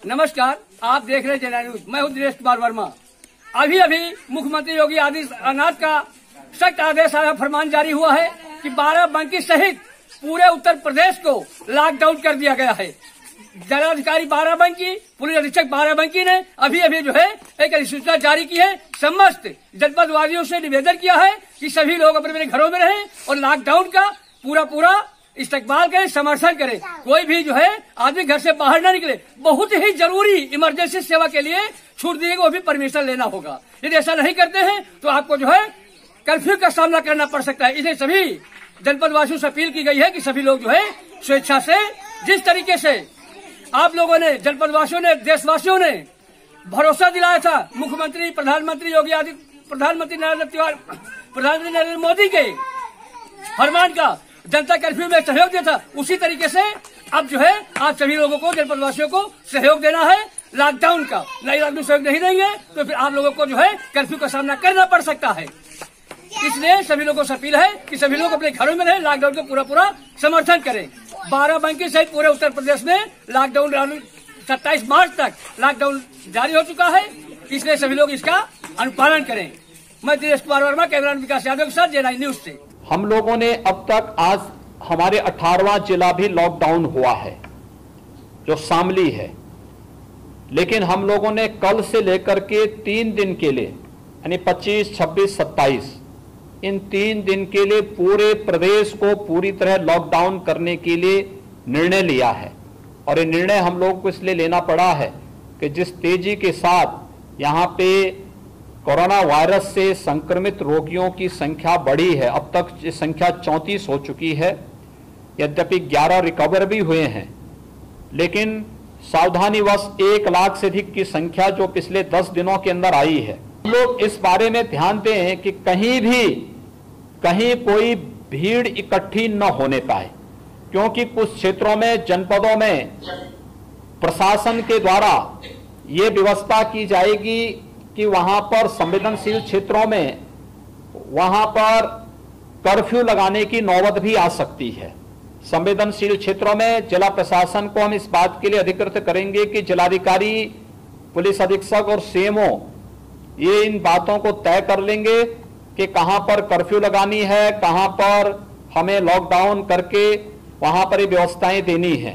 नमस्कार, आप देख रहे हैं जनता न्यूज। मैं हूं दिनेश कुमार वर्मा। अभी मुख्यमंत्री योगी आदित्यनाथ का सख्त आदेश आया, फरमान जारी हुआ है कि बाराबंकी सहित पूरे उत्तर प्रदेश को लॉकडाउन कर दिया गया है। जिलाधिकारी बाराबंकी, पुलिस अधीक्षक बाराबंकी ने अभी जो है एक अधिसूचना जारी की है। समस्त जनपद वासियों से निवेदन किया है कि सभी लोग अपने घरों में रहें और लॉकडाउन का पूरा इस्तेमाल करें, समर्थन करें। कोई भी जो है आदमी घर से बाहर न निकले। बहुत ही जरूरी इमरजेंसी सेवा के लिए छूट दी गई, वो भी परमिशन लेना होगा। यदि ऐसा नहीं करते हैं तो आपको जो है कर्फ्यू का सामना करना पड़ सकता है। इसलिए सभी जनपद वासियों से अपील की गई है कि सभी लोग जो है स्वेच्छा से, जिस तरीके से आप लोगों ने, जनपद वासियों ने, देशवासियों ने भरोसा दिलाया था मुख्यमंत्री, प्रधानमंत्री नरेंद्र मोदी के फरमान का, जनता कर्फ्यू में सहयोग दिया था, उसी तरीके से अब जो है आप सभी लोगों को, जनपद वासियों को सहयोग देना है लॉकडाउन का। नहीं सहयोग नहीं देंगे तो फिर आप लोगों को जो है कर्फ्यू का सामना करना पड़ सकता है। इसलिए सभी लोगों से अपील है कि सभी लोग अपने घरों में रहें, लॉकडाउन का पूरा समर्थन करें। बाराबंकी सहित पूरे उत्तर प्रदेश में लॉकडाउन 27 मार्च तक लॉकडाउन जारी हो चुका है। इसलिए सभी लोग इसका अनुपालन करें। मैं दिनेश कुमार वर्मा, कैमरामैन विकास यादव के साथ जनता न्यूज से। हम लोगों ने अब तक, आज हमारे 18वां जिला भी लॉकडाउन हुआ है जो शामली है, लेकिन हम लोगों ने कल से लेकर के 3 दिन के लिए, यानी 25, 26, 27, इन 3 दिन के लिए पूरे प्रदेश को पूरी तरह लॉकडाउन करने के लिए निर्णय लिया है। और ये निर्णय हम लोगों को इसलिए लेना पड़ा है कि जिस तेजी के साथ यहाँ पे कोरोना वायरस से संक्रमित रोगियों की संख्या बढ़ी है, अब तक ये संख्या 34 हो चुकी है। यद्यपि 11 रिकवर भी हुए हैं, लेकिन सावधानीवश 1 लाख से अधिक की संख्या जो पिछले 10 दिनों के अंदर आई है। लोग इस बारे में ध्यान दें कि कहीं कोई भीड़ इकट्ठी न होने पाए, क्योंकि कुछ क्षेत्रों में, जनपदों में प्रशासन के द्वारा ये व्यवस्था की जाएगी कि वहां पर संवेदनशील क्षेत्रों में वहां पर कर्फ्यू लगाने की नौबत भी आ सकती है। संवेदनशील क्षेत्रों में जिला प्रशासन को हम इस बात के लिए अधिकृत करेंगे कि जिलाधिकारी, पुलिस अधीक्षक और सीएमओ ये इन बातों को तय कर लेंगे कि कहां पर कर्फ्यू लगानी है, कहां पर हमें लॉकडाउन करके वहां पर ये व्यवस्थाएं देनी है।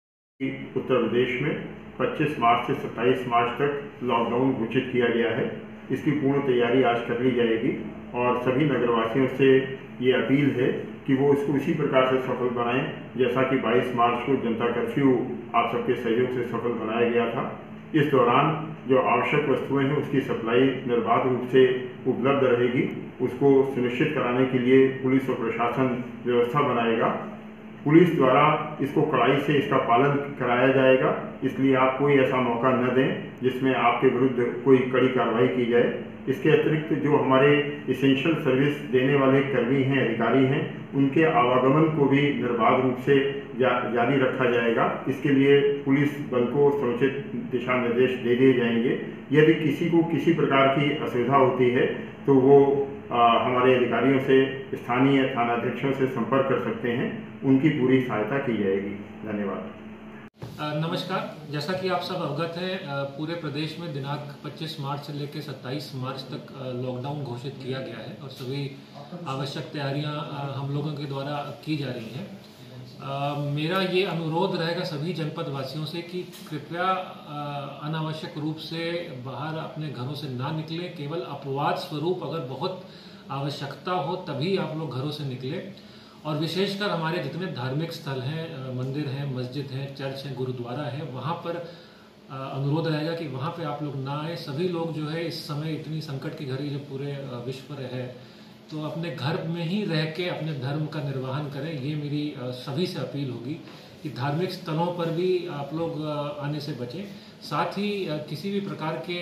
उत्तर प्रदेश में 25 मार्च से 27 मार्च तक लॉकडाउन घोषित किया गया है। इसकी पूर्ण तैयारी आज कर ली जाएगी और सभी नगरवासियों से ये अपील है कि वो इसको उसी प्रकार से सफल बनाएं जैसा कि 22 मार्च को जनता कर्फ्यू आप सबके सहयोग से सफल बनाया गया था। इस दौरान जो आवश्यक वस्तुएं हैं उसकी सप्लाई निर्बाध रूप से उपलब्ध रहेगी। उसको सुनिश्चित कराने के लिए पुलिस और प्रशासन व्यवस्था बनाएगा। पुलिस द्वारा इसको कड़ाई से इसका पालन कराया जाएगा। इसलिए आप कोई ऐसा मौका न दें जिसमें आपके विरुद्ध कोई कड़ी कार्रवाई की जाए। इसके अतिरिक्त जो हमारे इसेंशियल सर्विस देने वाले कर्मी हैं, अधिकारी हैं, उनके आवागमन को भी निर्बाध रूप से जारी रखा जाएगा। इसके लिए पुलिस बल को समुचित दिशा निर्देश दे दिए जाएंगे। यदि किसी को किसी प्रकार की असुविधा होती है तो वो हमारे अधिकारियों से, स्थानीय थानाध्यक्षों से संपर्क कर सकते हैं। उनकी पूरी सहायता की जाएगी। धन्यवाद। नमस्कार, जैसा कि आप सब अवगत हैं, पूरे प्रदेश में दिनांक 25 मार्च से लेकर 27 मार्च तक लॉकडाउन घोषित किया गया है और सभी आवश्यक तैयारियां हम लोगों के द्वारा की जा रही हैं। मेरा ये अनुरोध रहेगा सभी जनपद वासियों से कि कृपया अनावश्यक रूप से बाहर अपने घरों से ना निकलें। केवल अपवाद स्वरूप अगर बहुत आवश्यकता हो तभी आप लोग घरों से निकलें। और विशेषकर हमारे जितने धार्मिक स्थल हैं, मंदिर हैं, मस्जिद हैं, चर्च हैं, गुरुद्वारा है, वहाँ पर अनुरोध रहेगा कि वहाँ पे आप लोग ना आए। सभी लोग जो है इस समय इतनी संकट की घड़ी जो पूरे विश्व पर है, तो अपने घर में ही रह के अपने धर्म का निर्वहन करें। ये मेरी सभी से अपील होगी कि धार्मिक स्थलों पर भी आप लोग आने से बचें। साथ ही किसी भी प्रकार के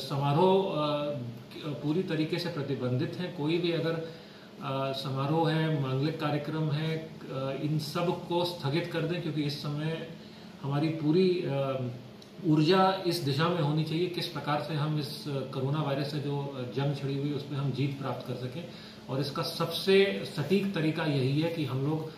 समारोह पूरी तरीके से प्रतिबंधित हैं। कोई भी अगर समारोह है, मांगलिक कार्यक्रम है, इन सब को स्थगित कर दें, क्योंकि इस समय हमारी पूरी ऊर्जा इस दिशा में होनी चाहिए किस प्रकार से हम इस कोरोना वायरस से जो जंग छिड़ी हुई है उसमें हम जीत प्राप्त कर सकें। और इसका सबसे सटीक तरीका यही है कि हम लोग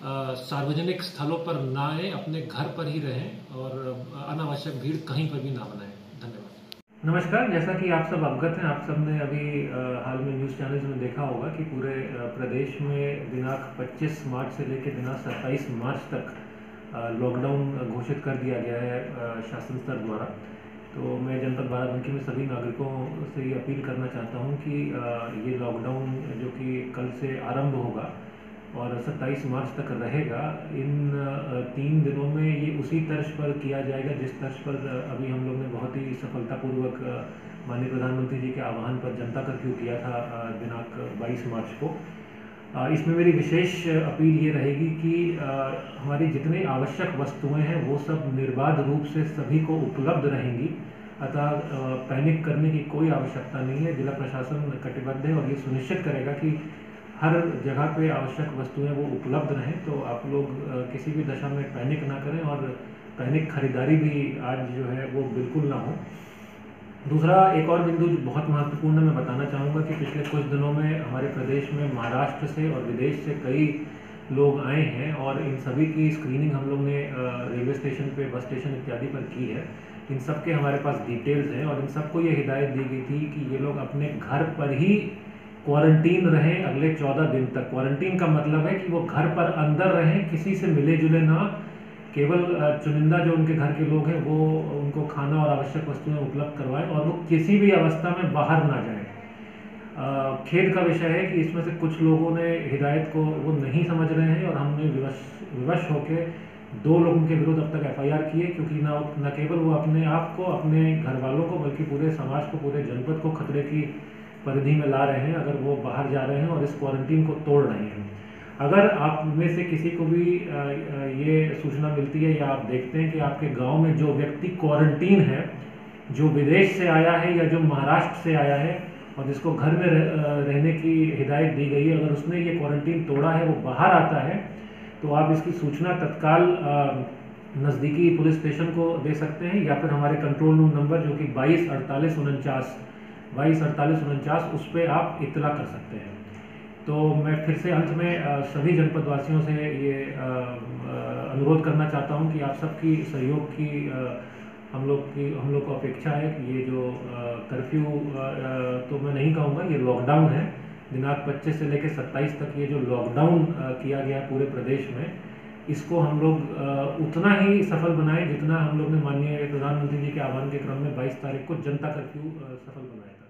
सार्वजनिक स्थलों पर ना आए, अपने घर पर ही रहें और अनावश्यक भीड़ कहीं पर भी ना बनाएं। धन्यवाद। नमस्कार, जैसा कि आप सब अवगत हैं, आप सब ने अभी हाल में न्यूज़ चैनल्स में देखा होगा कि पूरे प्रदेश में दिनांक 25 मार्च से लेकर दिनांक 27 मार्च तक लॉकडाउन घोषित कर दिया गया है शासन स्तर द्वारा। तो मैं जनपद बाराबंकी में सभी नागरिकों से ये अपील करना चाहता हूँ कि ये लॉकडाउन जो कि कल से आरंभ होगा और 27 मार्च तक रहेगा, इन 3 दिनों में ये उसी तर्ज पर किया जाएगा जिस तर्ज पर अभी हम लोग ने बहुत ही सफलतापूर्वक माननीय प्रधानमंत्री जी के आह्वान पर जनता कर्फ्यू किया था दिनांक 22 मार्च को। इसमें मेरी विशेष अपील ये रहेगी कि हमारी जितनी आवश्यक वस्तुएं हैं वो सब निर्बाध रूप से सभी को उपलब्ध रहेंगी, अतः पैनिक करने की कोई आवश्यकता नहीं है। जिला प्रशासन कटिबद्ध है और ये सुनिश्चित करेगा कि हर जगह पे आवश्यक वस्तुएं वो उपलब्ध रहें। तो आप लोग किसी भी दशा में पैनिक ना करें और पैनिक खरीदारी भी आज जो है वो बिल्कुल ना हो। दूसरा एक और बिंदु जो बहुत महत्वपूर्ण मैं बताना चाहूँगा कि पिछले कुछ दिनों में हमारे प्रदेश में महाराष्ट्र से और विदेश से कई लोग आए हैं और इन सभी की स्क्रीनिंग हम लोग ने रेलवे स्टेशन पे, बस स्टेशन इत्यादि पर की है। इन सब के हमारे पास डिटेल्स हैं और इन सबको ये हिदायत दी गई थी कि ये लोग अपने घर पर ही क्वारंटीन रहें अगले 14 दिन तक। क्वारंटीन का मतलब है कि वो घर पर अंदर रहें, किसी से मिले जुले ना, केवल चुनिंदा जो उनके घर के लोग हैं वो उनको खाना और आवश्यक वस्तुएं उपलब्ध करवाएं और वो किसी भी अवस्था में बाहर ना जाएं। खेद का विषय है कि इसमें से कुछ लोगों ने हिदायत को वो नहीं समझ रहे हैं और हमने विवश होकर 2 लोगों के विरुद्ध अब तक FIR किए, क्योंकि न केवल वो अपने आप को, अपने घर वालों को, बल्कि पूरे समाज को, पूरे जनपद को खतरे की परिधि में ला रहे हैं अगर वो बाहर जा रहे हैं और इस क्वारंटीन को तोड़ रहे हैं। अगर आप में से किसी को भी ये सूचना मिलती है या आप देखते हैं कि आपके गांव में जो व्यक्ति क्वारंटीन है, जो विदेश से आया है या जो महाराष्ट्र से आया है और जिसको घर में रहने की हिदायत दी गई है, अगर उसने ये क्वारंटीन तोड़ा है, वो बाहर आता है, तो आप इसकी सूचना तत्काल नज़दीकी पुलिस स्टेशन को दे सकते हैं या फिर हमारे कंट्रोल रूम नंबर जो कि 224849 उस पर आप इत्तला कर सकते हैं। तो मैं फिर से अंत में सभी जनपद वासियों से ये अनुरोध करना चाहता हूँ कि आप सबकी सहयोग की हम लोग को अपेक्षा है कि ये जो कर्फ्यू तो मैं नहीं कहूँगा, ये लॉकडाउन है, दिनांक 25 से लेकर 27 तक ये जो लॉकडाउन किया गया है पूरे प्रदेश में, इसको हम लोग उतना ही सफल बनाएं जितना हम लोग ने माननीय प्रधानमंत्री जी के आह्वान के क्रम में 22 तारीख को जनता कर्फ्यू सफल बनाया था।